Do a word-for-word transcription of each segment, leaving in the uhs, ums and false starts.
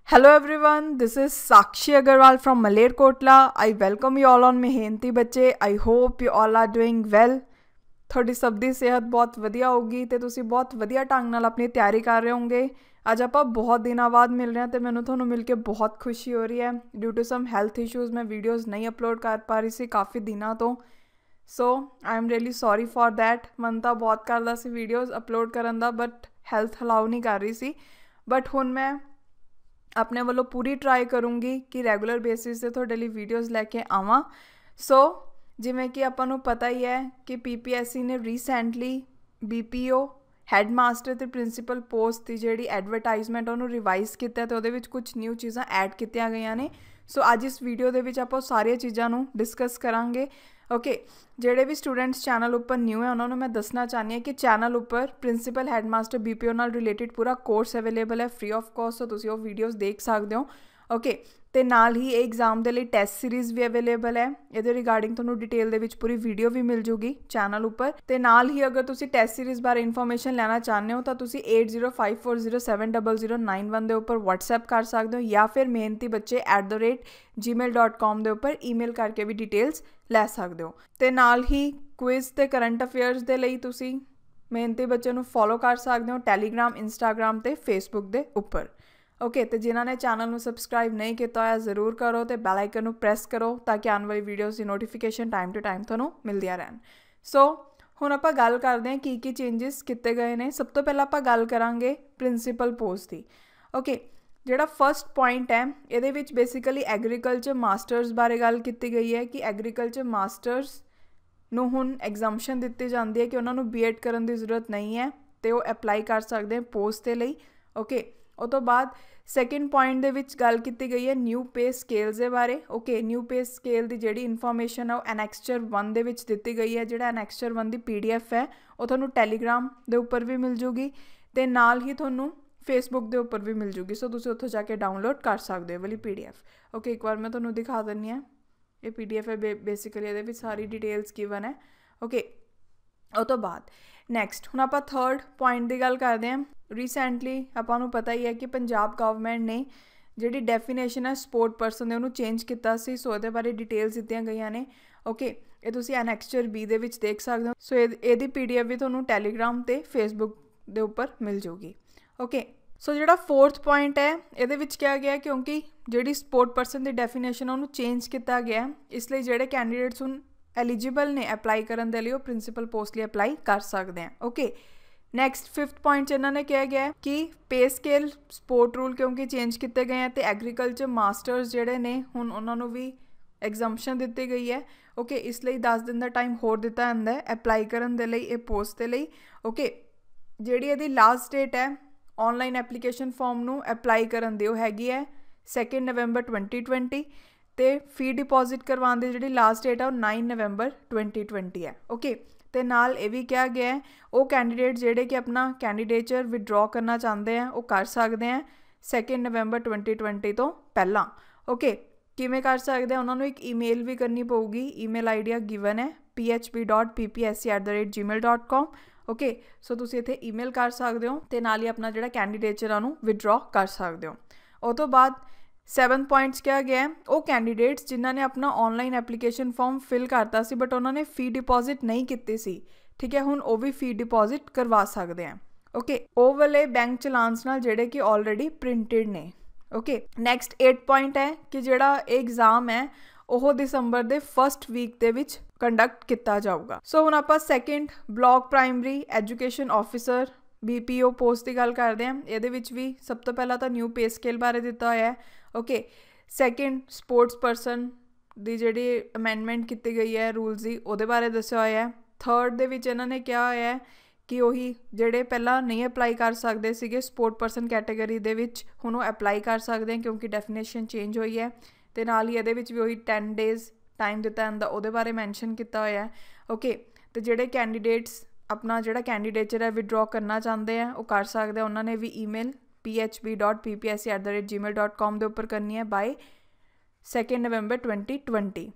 Hello everyone, this is Sakshi Agarwal from Malerkotla. I welcome you all on Mehnti Bachay. I hope you all are doing well. ਤੁਹਾਡੀ ਸਭ ਦੀ ਸਿਹਤ ਬਹੁਤ ਵਧੀਆ ਹੋਊਗੀ ਤੇ ਤੁਸੀਂ ਬਹੁਤ ਵਧੀਆ ਢੰਗ ਨਾਲ ਆਪਣੀ ਤਿਆਰੀ ਕਰ ਰਹੇ ਹੋਵੋਗੇ। ਅੱਜ ਆਪਾਂ ਬਹੁਤ ਦਿਨਾਂ ਬਾਅਦ ਮਿਲ ਰਹੇ ਹਾਂ ਤੇ ਮੈਨੂੰ ਤੁਹਾਨੂੰ ਮਿਲ ਕੇ ਬਹੁਤ ਖੁਸ਼ੀ ਹੋ ਰਹੀ ਹੈ। Due to some health issues ਮੈਂ ਵੀਡੀਓਜ਼ ਨਹੀਂ ਅਪਲੋਡ ਕਰ ਪਾ ਰਹੀ ਸੀ ਕਾਫੀ ਦਿਨਾਂ ਤੋਂ। So I am really sorry for that. ਮਨ ਤਾਂ ਬਹੁਤ ਕਰਦਾ ਸੀ ਵੀਡੀਓਜ਼ ਅਪਲੋਡ ਕਰਨ ਦਾ, ਬਟ ਹੈਲਥ ਅਲਾਉ ਨਹੀਂ ਕਰ ਰਹੀ ਸੀ। ਬਟ ਹੁਣ ਮੈਂ ਆਪਣੇ ਵੱਲੋਂ ਪੂਰੀ ਟਰਾਈ ਕਰੂੰਗੀ ਕਿ ਰੈਗੂਲਰ ਬੇਸਿਸ 'ਤੇ ਤੁਹਾਡੇ ਲਈ ਵੀਡੀਓਜ਼ ਲੈ ਕੇ ਆਵਾਂ। ਸੋ ਜਿਵੇਂ ਕਿ ਆਪਾਂ ਨੂੰ ਪਤਾ ਹੀ ਹੈ ਕਿ ਪੀ ਪੀ ਐਸ ਸੀ ਨੇ recently B P O headmaster ਅਤੇ ਪ੍ਰਿੰਸੀਪਲ ਪੋਸਟ ਦੀ ਜਿਹੜੀ ਐਡਵਰਟਾਈਜ਼ਮੈਂਟ ਉਹਨੂੰ ਰਿਵਾਈਜ਼ ਕੀਤਾ ਅਤੇ ਉਹਦੇ ਵਿੱਚ ਕੁਝ ਨਿਊ ਚੀਜ਼ਾਂ ਐਡ ਕੀਤੀਆਂ ਗਈਆਂ ਨੇ। ਸੋ ਅੱਜ ਇਸ ਵੀਡੀਓ ਦੇ ਵਿੱਚ ਆਪਾਂ ਸਾਰੀਆਂ ਚੀਜ਼ਾਂ ਨੂੰ ਡਿਸਕਸ ਕਰਾਂਗੇ। ਓਕੇ, ਜਿਹੜੇ ਵੀ ਸਟੂਡੈਂਟਸ ਚੈਨਲ ਉੱਪਰ ਨਿਊ ਹੈ ਉਹਨਾਂ ਨੂੰ ਮੈਂ ਦੱਸਣਾ ਚਾਹੁੰਦੀ ਹਾਂ ਕਿ ਚੈਨਲ ਉੱਪਰ principal headmaster B P O ਨਾਲ ਰਿਲੇਟਿਡ ਪੂਰਾ ਕੋਰਸ ਅਵੇਲੇਬਲ ਹੈ ਫ੍ਰੀ ਆਫ ਕੋਸਟ। ਸੋ ਤੁਸੀਂ ਉਹ ਵੀਡੀਓਜ਼ ਦੇਖ ਸਕਦੇ ਹੋ। ਓਕੇ, ਅਤੇ ਨਾਲ ਹੀ ਇਹ ਐਗਜ਼ਾਮ ਦੇ ਲਈ ਟੈਸਟ ਸੀਰੀਜ਼ ਵੀ ਅਵੇਲੇਬਲ ਹੈ। ਇਹਦੇ ਰਿਗਾਰਡਿੰਗ ਤੁਹਾਨੂੰ ਡਿਟੇਲ ਦੇ ਵਿੱਚ ਪੂਰੀ ਵੀਡੀਓ ਵੀ ਮਿਲ ਜੂਗੀ ਚੈਨਲ ਉੱਪਰ। ਅਤੇ ਨਾਲ ਹੀ ਅਗਰ ਤੁਸੀਂ ਟੈਸਟ ਸੀਰੀਜ਼ ਬਾਰੇ ਇਨਫੋਰਮੇਸ਼ਨ ਲੈਣਾ ਚਾਹੁੰਦੇ ਹੋ ਤਾਂ ਤੁਸੀਂ eight zero five four zero seven double zero nine one ਦੇ ਉੱਪਰ ਵਟਸਐਪ ਕਰ ਸਕਦੇ ਹੋ ਜਾਂ ਫਿਰ Mehnati Bachche at the rate Gmail dot com ਦੇ ਉੱਪਰ ਈਮੇਲ ਕਰਕੇ ਵੀ ਡਿਟੇਲਸ ਲੈ ਸਕਦੇ ਹੋ। ਅਤੇ ਨਾਲ ਹੀ ਕੁਇਜ਼ ਅਤੇ ਕਰੰਟ ਅਫੇਅਰਸ ਦੇ ਲਈ ਤੁਸੀਂ ਮਿਹਨਤੀ ਬੱਚੇ ਨੂੰ ਫੋਲੋ ਕਰ ਸਕਦੇ ਹੋ ਟੈਲੀਗ੍ਰਾਮ, ਇੰਸਟਾਗ੍ਰਾਮ ਅਤੇ ਫੇਸਬੁੱਕ ਦੇ ਉੱਪਰ। ਓਕੇ, ਅਤੇ ਜਿਨ੍ਹਾਂ ਨੇ ਚੈਨਲ ਨੂੰ ਸਬਸਕ੍ਰਾਈਬ ਨਹੀਂ ਕੀਤਾ ਹੋਇਆ ਜ਼ਰੂਰ ਕਰੋ ਅਤੇ ਬੈਲ ਆਈਕਨ ਨੂੰ ਪ੍ਰੈਸ ਕਰੋ ਤਾਂ ਕਿ ਆਉਣ ਵਾਲੀ ਵੀਡੀਓਜ਼ ਦੀ ਨੋਟੀਫਿਕੇਸ਼ਨ ਟਾਈਮ ਟੂ ਟਾਈਮ ਤੁਹਾਨੂੰ ਮਿਲਦੀਆਂ ਰਹਿਣ। ਸੋ ਹੁਣ ਆਪਾਂ ਗੱਲ ਕਰਦੇ ਹਾਂ ਕੀ ਕੀ ਚੇਂਜਿਸ ਕੀਤੇ ਗਏ ਨੇ। ਸਭ ਤੋਂ ਪਹਿਲਾਂ ਆਪਾਂ ਗੱਲ ਕਰਾਂਗੇ ਪ੍ਰਿੰਸੀਪਲ ਪੋਸਟ ਦੀ। ਓਕੇ, ਜਿਹੜਾ ਫਸਟ ਪੁਆਇੰਟ ਹੈ ਇਹਦੇ ਵਿੱਚ ਬੇਸਿਕਲੀ ਐਗਰੀਕਲਚਰ ਮਾਸਟਰਸ ਬਾਰੇ ਗੱਲ ਕੀਤੀ ਗਈ ਹੈ ਕਿ ਐਗਰੀਕਲਚਰ ਮਾਸਟਰਸ ਨੂੰ ਹੁਣ ਐਗਜ਼ੰਪਸ਼ਨ ਦਿੱਤੀ ਜਾਂਦੀ ਹੈ ਕਿ ਉਹਨਾਂ ਨੂੰ ਬੀ ਐਡ ਕਰਨ ਦੀ ਜ਼ਰੂਰਤ ਨਹੀਂ ਹੈ ਅਤੇ ਉਹ ਅਪਲਾਈ ਕਰ ਸਕਦੇ ਹੈ ਪੋਸਟ ਦੇ ਲਈ। ਓਕੇ, ਉਹ ਤੋਂ ਬਾਅਦ ਸੈਕਿੰਡ ਪੁਆਇੰਟ ਦੇ ਵਿੱਚ ਗੱਲ ਕੀਤੀ ਗਈ ਹੈ ਨਿਊ ਪੇ ਸਕੇਲਸ ਦੇ ਬਾਰੇ। ਓਕੇ, ਨਿਊ ਪੇ ਸਕੇਲ ਦੀ ਜਿਹੜੀ ਇਨਫੋਰਮੇਸ਼ਨ ਹੈ ਉਹ ਐਨੈਕਸਚਰ ਵਨ ਦੇ ਵਿੱਚ ਦਿੱਤੀ ਗਈ ਹੈ। ਜਿਹੜਾ ਐਨੈਕਸਚਰ ਵਨ ਦੀ ਪੀ ਡੀ ਐਫ ਹੈ ਉਹ ਤੁਹਾਨੂੰ ਟੈਲੀਗ੍ਰਾਮ ਦੇ ਉੱਪਰ ਵੀ ਮਿਲ ਜੂਗੀ ਅਤੇ ਨਾਲ ਹੀ ਤੁਹਾਨੂੰ ਫੇਸਬੁੱਕ ਦੇ ਉੱਪਰ ਵੀ ਮਿਲ ਜੂਗੀ। ਸੋ ਤੁਸੀਂ ਉੱਥੋਂ ਜਾ ਕੇ ਡਾਊਨਲੋਡ ਕਰ ਸਕਦੇ ਹੋ ਵਾਲੀ ਪੀ ਡੀ ਐਫ। ਓਕੇ, ਇੱਕ ਵਾਰ ਮੈਂ ਤੁਹਾਨੂੰ ਦਿਖਾ ਦਿੰਦੀ ਹਾਂ। ਇਹ ਪੀ ਡੀ ਐਫ ਹੈ ਬੇ ਬੇਸਿਕਲੀ ਇਹਦੇ ਵਿੱਚ ਸਾਰੀ ਡਿਟੇਲਸ ਗਿਵਨ ਹੈ। ਓਕੇ, ਉਹ ਤੋਂ ਬਾਅਦ ਨੈਕਸਟ ਹੁਣ ਆਪਾਂ ਥਰਡ ਪੁਆਇੰਟ ਦੀ ਗੱਲ ਕਰਦੇ ਹਾਂ। ਰੀਸੈਂਟਲੀ ਆਪਾਂ ਨੂੰ ਪਤਾ ਹੀ ਹੈ ਕਿ ਪੰਜਾਬ ਗਵਰਨਮੈਂਟ ਨੇ ਜਿਹੜੀ ਡੈਫੀਨੇਸ਼ਨ ਹੈ ਸਪੋਰਟ ਪਰਸਨ ਦੇ ਉਹਨੂੰ ਚੇਂਜ ਕੀਤਾ ਸੀ। ਸੋ ਇਹਦੇ ਬਾਰੇ ਡਿਟੇਲਸ ਦਿੱਤੀਆਂ ਗਈਆਂ ਨੇ। ਓਕੇ, ਇਹ ਤੁਸੀਂ ਐਨੈਕਸਚਰ ਬੀ ਦੇ ਵਿੱਚ ਦੇਖ ਸਕਦੇ ਹੋ। ਸੋ ਇਹ ਇਹਦੀ ਪੀ ਡੀ ਐਫ ਵੀ ਤੁਹਾਨੂੰ ਟੈਲੀਗ੍ਰਾਮ ਅਤੇ ਫੇਸਬੁੱਕ ਦੇ ਉੱਪਰ ਮਿਲ ਜੂਗੀ। ਓਕੇ, ਸੋ ਜਿਹੜਾ ਫੋਰਥ ਪੁਆਇੰਟ ਹੈ ਇਹਦੇ ਵਿੱਚ ਕਿਹਾ ਗਿਆ ਕਿਉਂਕਿ ਜਿਹੜੀ ਸਪੋਰਟ ਪਰਸਨ ਦੀ ਡੈਫੀਨੇਸ਼ਨ ਉਹਨੂੰ ਚੇਂਜ ਕੀਤਾ ਗਿਆ, ਇਸ ਲਈ ਜਿਹੜੇ ਕੈਂਡੀਡੇਟਸ ਹੁਣ ਐਲੀਜੀਬਲ ਨੇ ਅਪਲਾਈ ਕਰਨ ਦੇ ਲਈ ਉਹ ਪ੍ਰਿੰਸੀਪਲ ਪੋਸਟ ਲਈ ਅਪਲਾਈ ਕਰ ਸਕਦੇ ਆ। ਓਕੇ, ਨੈਕਸਟ ਫਿਫਥ ਪੁਆਇੰਟ 'ਚ ਇਹਨਾਂ ਨੇ ਕਿਹਾ ਗਿਆ ਕਿ ਪੇ ਸਕੇਲ ਸਪੋਰਟ ਰੂਲ ਕਿਉਂਕਿ ਚੇਂਜ ਕੀਤੇ ਗਏ ਆ ਅਤੇ ਐਗਰੀਕਲਚਰ ਮਾਸਟਰਸ ਜਿਹੜੇ ਨੇ ਹੁਣ ਉਹਨਾਂ ਨੂੰ ਵੀ ਐਗਜ਼ੰਪਸ਼ਨ ਦਿੱਤੀ ਗਈ ਹੈ। ਓਕੇ, ਇਸ ਲਈ ਦਸ ਦਿਨ ਦਾ ਟਾਈਮ ਹੋਰ ਦਿੱਤਾ ਜਾਂਦਾ ਹੈ ਅਪਲਾਈ ਕਰਨ ਦੇ ਲਈ ਇਹ ਪੋਸਟ ਦੇ ਲਈ। ਓਕੇ, ਜਿਹੜੀ ਇਹਦੀ ਲਾਸਟ ਡੇਟ ਹੈ ਔਨਲਾਈਨ ਐਪਲੀਕੇਸ਼ਨ ਫਾਰਮ ਨੂੰ ਅਪਲਾਈ ਕਰਨ ਦੀ ਉਹ ਹੈਗੀ ਹੈ ਸੈਕਿੰਡ ਨਵੰਬਰ ਟਵੈਂਟੀ ਟਵੈਂਟੀ ਅਤੇ ਫੀ ਡਿਪੋਜ਼ਿਟ ਕਰਵਾਉਣ ਦੀ ਜਿਹੜੀ ਲਾਸਟ ਡੇਟ ਹੈ ਉਹ ਨਾਈਨ ਨਵੰਬਰ ਟਵੈਂਟੀ ਟਵੈਂਟੀ ਹੈ। ਓਕੇ, ਅਤੇ ਨਾਲ ਇਹ ਵੀ ਕਿਹਾ ਗਿਆ ਹੈ ਉਹ ਕੈਂਡੀਡੇਟ ਜਿਹੜੇ ਕਿ ਆਪਣਾ ਕੈਂਡੀਡੇਚਰ ਵਿਡਰੋ ਕਰਨਾ ਚਾਹੁੰਦੇ ਆ ਉਹ ਕਰ ਸਕਦੇ ਆ ਸੈਕਿੰਡ ਨਵੰਬਰ ਟਵੈਂਟੀ ਟਵੈਂਟੀ ਤੋਂ ਪਹਿਲਾਂ। ਓਕੇ, ਕਿਵੇਂ ਕਰ ਸਕਦੇ ਆ? ਉਹਨਾਂ ਨੂੰ ਇੱਕ ਈਮੇਲ ਵੀ ਕਰਨੀ ਪਊਗੀ। ਈਮੇਲ ਆਈਡੀਆ ਗਿਵਨ ਹੈ P H P dot P P S C at the rate Gmail dot com. Okay, so ਤੁਸੀਂ ਇੱਥੇ ਈਮੇਲ ਕਰ ਸਕਦੇ ਹੋ ਅਤੇ ਨਾਲ ਹੀ ਆਪਣਾ ਜਿਹੜਾ ਕੈਂਡੀਡੇਚਰ ਆ ਉਹਨੂੰ ਵਿਡਰੋ ਕਰ ਸਕਦੇ ਹੋ। ਉਹ ਤੋਂ ਬਾਅਦ ਸੈਵਨ ਪੁਆਇੰਟਸ ਕਿਹਾ ਗਿਆ ਹੈ ਉਹ ਕੈਂਡੀਡੇਟਸ ਜਿਨ੍ਹਾਂ ਨੇ ਆਪਣਾ ਔਨਲਾਈਨ ਐਪਲੀਕੇਸ਼ਨ ਫਾਰਮ ਫਿਲ ਕਰਤਾ ਸੀ ਬਟ ਉਹਨਾਂ ਨੇ ਫੀ ਡਿਪੋਜ਼ਿਟ ਨਹੀਂ ਕੀਤੀ ਸੀ, ਠੀਕ ਹੈ, ਹੁਣ ਉਹ ਵੀ ਫੀ ਡਿਪੋਜ਼ਿਟ ਕਰਵਾ ਸਕਦੇ ਆ। ਓਕੇ, ਉਹ ਵਾਲੇ ਬੈਂਕ ਚਲਾਨਸ ਨਾਲ ਜਿਹੜੇ ਕਿ ਆਲਰੇਡੀ ਪ੍ਰਿੰਟਡ ਨੇ। ਓਕੇ, ਨੈਕਸਟ ਏਟ ਪੁਆਇੰਟ ਹੈ ਕਿ ਜਿਹੜਾ ਇਹ ਐਗਜ਼ਾਮ ਹੈ ਉਹ ਦਸੰਬਰ ਦੇ ਫਸਟ ਵੀਕ ਦੇ ਵਿੱਚ ਕੰਡਕਟ ਕੀਤਾ ਜਾਊਗਾ। ਸੋ ਹੁਣ ਆਪਾਂ second block primary education officer B P O post ਦੀ ਗੱਲ ਕਰਦੇ ਹਾਂ। ਇਹਦੇ ਵਿੱਚ ਵੀ ਸਭ ਤੋਂ ਪਹਿਲਾਂ ਤਾਂ ਨਿਊ ਪੇ ਸਕੇਲ ਬਾਰੇ ਦਿੱਤਾ ਹੋਇਆ ਹੈ। ਓਕੇ, ਸੈਕਿੰਡ ਸਪੋਰਟਸ ਪਰਸਨ ਦੀ ਜਿਹੜੀ ਅਮੈਂਡਮੈਂਟ ਕੀਤੀ ਗਈ ਹੈ ਰੂਲਸ ਦੀ ਉਹਦੇ ਬਾਰੇ ਦੱਸਿਆ ਹੋਇਆ ਹੈ। ਥਰਡ ਦੇ ਵਿੱਚ ਇਹਨਾਂ ਨੇ ਕਿਹਾ ਹੋਇਆ ਹੈ ਕਿ ਉਹੀ ਜਿਹੜੇ ਪਹਿਲਾਂ ਨਹੀਂ ਅਪਲਾਈ ਕਰ ਸਕਦੇ ਸੀਗੇ ਸਪੋਰਟ ਪਰਸਨ ਕੈਟੇਗਰੀ ਦੇ ਵਿੱਚ ਹੁਣ ਉਹ ਅਪਲਾਈ ਕਰ ਸਕਦੇ ਆ ਕਿਉਂਕਿ ਡੈਫੀਨੇਸ਼ਨ ਚੇਂਜ ਹੋਈ ਹੈ। ਅਤੇ ਨਾਲ ਹੀ ਇਹਦੇ ਵਿੱਚ ਵੀ ਉਹੀ ਟੈਨ ਡੇਜ਼ ਟਾਈਮ ਦਿੱਤਾ ਜਾਂਦਾ ਉਹਦੇ ਬਾਰੇ ਮੈਨਸ਼ਨ ਕੀਤਾ ਹੋਇਆ ਹੈ। ਓਕੇ, ਅਤੇ ਜਿਹੜੇ ਕੈਂਡੀਡੇਟਸ ਆਪਣਾ ਜਿਹੜਾ ਕੈਂਡੀਡੇਚਰ ਹੈ ਵਿਡਰੋ ਕਰਨਾ ਚਾਹੁੰਦੇ ਆ ਉਹ ਕਰ ਸਕਦੇ ਆ। ਉਹਨਾਂ ਨੇ ਵੀ email P H P dot P P S C at the rate Gmail dot com ਦੇ ਉੱਪਰ ਕਰਨੀ ਹੈ by second November twenty twenty.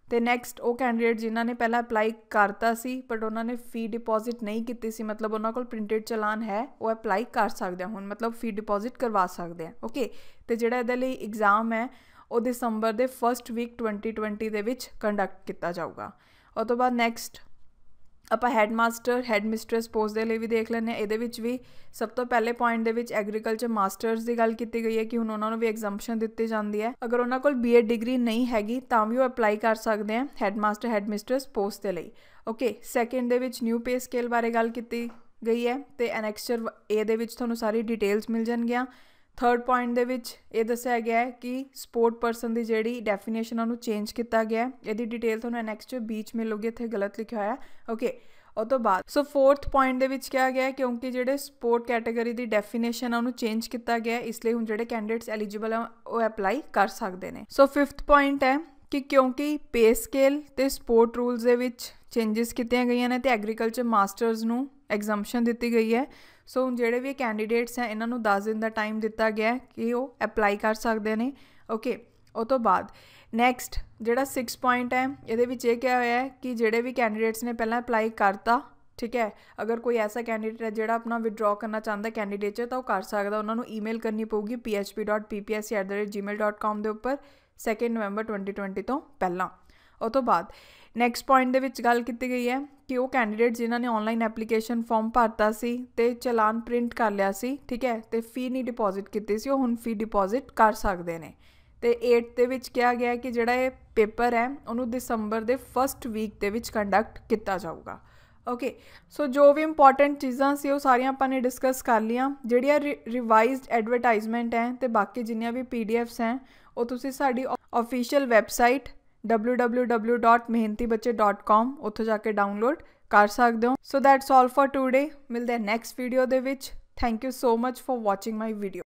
ਤੇ ਨੈਕਸਟ ਉਹ ਕੈਂਡੀਡੇਟ ਜਿਨ੍ਹਾਂ ਨੇ ਪਹਿਲਾਂ ਅਪਲਾਈ ਕਰਤਾ ਸੀ ਬਟ ਉਹਨਾਂ ਨੇ ਫੀ ਡਿਪੋਜ਼ਿਟ ਨਹੀਂ ਕੀਤੀ ਸੀ, ਮਤਲਬ ਉਹਨਾਂ ਕੋਲ ਪ੍ਰਿੰਟਡ ਚਲਾਨ ਹੈ, ਉਹ ਅਪਲਾਈ ਕਰ ਸਕਦੇ ਆ ਹੁਣ, ਮਤਲਬ ਫੀ ਡਿਪੋਜ਼ਿਟ ਕਰਵਾ ਸਕਦੇ ਆ। ਓਕੇ, ਤੇ ਜਿਹੜਾ ਇਹਦੇ ਲਈ ਐਗਜ਼ਾਮ ਹੈ ਉਹ ਦਸੰਬਰ ਦੇ ਫਸਟ ਵੀਕ ਟਵੈਂਟੀ ਟਵੈਂਟੀ ਦੇ ਵਿੱਚ ਕੰਡਕਟ ਕੀਤਾ ਜਾਊਗਾ। ਉਹ ਤੋਂ ਬਾਅਦ ਨੈਕਸਟ ਆਪਾਂ ਹੈਡਮਾਸਟਰ ਹੈਡ ਮਿਸਟਰਸ ਪੋਸਟ ਦੇ ਲਈ ਵੀ ਦੇਖ ਲੈਂਦੇ ਹਾਂ। ਇਹਦੇ ਵਿੱਚ ਵੀ ਸਭ ਤੋਂ ਪਹਿਲੇ ਪੁਆਇੰਟ ਦੇ ਵਿੱਚ ਐਗਰੀਕਲਚਰ ਮਾਸਟਰਸ ਦੀ ਗੱਲ ਕੀਤੀ ਗਈ ਹੈ ਕਿ ਹੁਣ ਉਹਨਾਂ ਨੂੰ ਵੀ ਐਗਜ਼ੰਪਸ਼ਨ ਦਿੱਤੀ ਜਾਂਦੀ ਹੈ। ਅਗਰ ਉਹਨਾਂ ਕੋਲ ਬੀ ਐਡ ਡਿਗਰੀ ਨਹੀਂ ਹੈਗੀ ਤਾਂ ਵੀ ਉਹ ਅਪਲਾਈ ਕਰ ਸਕਦੇ ਆ ਹੈਡਮਾਸਟਰ ਹੈਡ ਮਿਸਟਰਸ ਪੋਸਟ ਦੇ ਲਈ। ਓਕੇ, ਸੈਕਿੰਡ ਦੇ ਵਿੱਚ ਨਿਊ ਪੇ ਸਕੇਲ ਬਾਰੇ ਗੱਲ ਕੀਤੀ ਗਈ ਹੈ ਤੇ ਐਨੈਕਸਚਰ ਏ ਦੇ ਵਿੱਚ ਤੁਹਾਨੂੰ ਸਾਰੀ ਡਿਟੇਲਸ ਮਿਲ ਜਾਣਗੀਆਂ। ਥਰਡ ਪੁਆਇੰਟ ਦੇ ਵਿੱਚ ਇਹ ਦੱਸਿਆ ਗਿਆ ਹੈ ਕਿ ਸਪੋਰਟ ਪਰਸਨ ਦੀ ਜਿਹੜੀ ਡੈਫੀਨੇਸ਼ਨ ਉਹਨੂੰ ਚੇਂਜ ਕੀਤਾ ਗਿਆ, ਇਹਦੀ ਡਿਟੇਲ ਤੁਹਾਨੂੰ ਐਨੈਕਸਚਰ ਬੀ 'ਚ ਮਿਲੂਗੀ, ਇੱਥੇ ਗਲਤ ਲਿਖਿਆ ਹੋਇਆ। ਓਕੇ, ਉਹ ਤੋਂ ਬਾਅਦ ਸੋ ਫੋਰਥ ਪੁਆਇੰਟ ਦੇ ਵਿੱਚ ਕਿਹਾ ਗਿਆ ਕਿਉਂਕਿ ਜਿਹੜੇ ਸਪੋਰਟ ਕੈਟਾਗਰੀ ਦੀ ਡੈਫੀਨੇਸ਼ਨ ਆ ਉਹਨੂੰ ਚੇਂਜ ਕੀਤਾ ਗਿਆ, ਇਸ ਲਈ ਹੁਣ ਜਿਹੜੇ ਕੈਂਡੀਡੇਟਸ ਐਲੀਜੀਬਲ ਆ ਉਹ ਅਪਲਾਈ ਕਰ ਸਕਦੇ ਨੇ। ਸੋ ਫਿਫਥ ਪੁਆਇੰਟ ਹੈ ਕਿ ਕਿਉਂਕਿ ਪੇ ਸਕੇਲ ਤੇ ਸਪੋਰਟ ਰੂਲਸ ਦੇ ਵਿੱਚ ਚੇਂਜਸ ਕੀਤੀਆਂ ਗਈਆਂ ਨੇ ਤੇ ਐਗਰੀਕਲਚਰ ਮਾਸਟਰਸ ਨੂੰ ਐਗਜ਼ੰਪਸ਼ਨ ਦਿੱਤੀ ਗਈ ਹੈ। ਸੋ ਹੁਣ ਜਿਹੜੇ ਵੀ ਕੈਂਡੀਡੇਟਸ ਹੈ ਇਹਨਾਂ ਨੂੰ ਦਸ ਦਿਨ ਦਾ ਟਾਈਮ ਦਿੱਤਾ ਗਿਆ ਕਿ ਉਹ ਅਪਲਾਈ ਕਰ ਸਕਦੇ ਨੇ। ਓਕੇ, ਉਹ ਤੋਂ ਬਾਅਦ ਨੈਕਸਟ ਜਿਹੜਾ ਸਿਕਸ ਪੁਆਇੰਟ ਹੈ ਇਹਦੇ ਵਿੱਚ ਇਹ ਕਿਹਾ ਹੋਇਆ ਹੈ ਕਿ ਜਿਹੜੇ ਵੀ ਕੈਂਡੀਡੇਟਸ ਨੇ ਪਹਿਲਾਂ ਅਪਲਾਈ ਕਰਤਾ, ਠੀਕ ਹੈ, ਅਗਰ ਕੋਈ ਐਸਾ ਕੈਂਡੀਡੇਟ ਹੈ ਜਿਹੜਾ ਆਪਣਾ ਵਿਦਡਰਾਅ ਕਰਨਾ ਚਾਹੁੰਦਾ ਕੈਂਡੀਡੇਚਰ ਤਾਂ ਉਹ ਕਰ ਸਕਦਾ, ਉਹਨਾਂ ਨੂੰ ਈਮੇਲ ਕਰਨੀ ਪਊਗੀ P H P dot P P S C at the rate Gmail dot com ਦੇ ਉੱਪਰ ਸੈਕਿੰਡ ਨਵੰਬਰ ਟਵੈਂਟੀ ਟਵੈਂਟੀ ਤੋਂ ਪਹਿਲਾਂ। ਉਹ ਤੋਂ ਬਾਅਦ ਨੈਕਸਟ ਪੁਆਇੰਟ ਦੇ ਵਿੱਚ ਗੱਲ ਕੀਤੀ ਗਈ ਹੈ ਕਿ ਉਹ ਕੈਂਡੀਡੇਟ ਜਿਨ੍ਹਾਂ ਨੇ ਔਨਲਾਈਨ ਐਪਲੀਕੇਸ਼ਨ ਫਾਰਮ ਭਰਤਾ ਸੀ ਤੇ ਚਲਾਨ ਪ੍ਰਿੰਟ ਕਰ ਲਿਆ ਸੀ, ਠੀਕ ਹੈ, ਤੇ ਫੀ ਨਹੀਂ ਡਿਪੋਜ਼ਿਟ ਕੀਤੀ ਸੀ, ਉਹ ਹੁਣ ਫੀ ਡਿਪੋਜ਼ਿਟ ਕਰ ਸਕਦੇ ਨੇ। ਤੇ ਏਟ ਦੇ ਵਿੱਚ ਕਿਹਾ ਗਿਆ ਕਿ ਜਿਹੜਾ ਇਹ ਪੇਪਰ ਹੈ ਉਹਨੂੰ ਦਸੰਬਰ ਦੇ ਫਸਟ ਵੀਕ ਦੇ ਵਿੱਚ ਕੰਡਕਟ ਕੀਤਾ ਜਾਊਗਾ। ਓਕੇ, ਸੋ ਜੋ ਵੀ ਇੰਪੋਰਟੈਂਟ ਚੀਜ਼ਾਂ ਸੀ ਉਹ ਸਾਰੀਆਂ ਆਪਾਂ ਨੇ ਡਿਸਕਸ ਕਰ ਲਈਆਂ। ਜਿਹੜੀਆਂ ਰਿਵਾਈਜ਼ਡ ਐਡਵਰਟਾਈਜ਼ਮੈਂਟ ਹੈ ਤੇ ਬਾਕੀ ਜਿੰਨੀਆਂ ਵੀ ਪੀ ਡੀ ਐਫਸ ਹੈ ਉਹ ਤੁਸੀਂ ਸਾਡੀ official website W W W dot Mehnati Bachche dot ਕਾਮ ਉੱਥੋਂ ਜਾ ਕੇ ਡਾਊਨਲੋਡ ਕਰ ਸਕਦੇ ਹੋ। So that's all for today. ਮਿਲਦੇ ਹਾਂ ਨੈਕਸਟ ਵੀਡੀਓ ਦੇ ਵਿੱਚ। Thank you so much for watching my video.